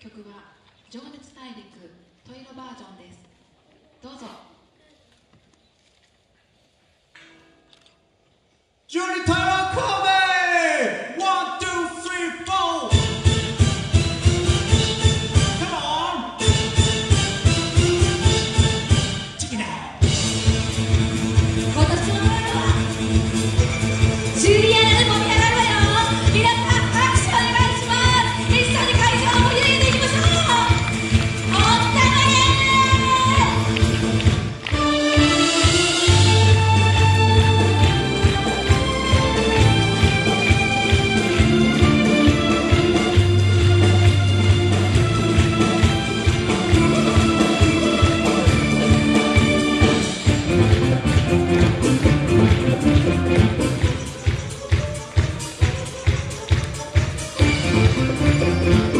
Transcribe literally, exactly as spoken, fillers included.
曲は情熱大陸トイロバージョンです。どうぞ。 ジュニタラコメワン、ツー、スリー、フォー Come on チキナ今年の夜はジュリアナで盛り上がるわよ。皆さん拍手お願いします。一緒に会場を盛り上げていきましょう。おったまげー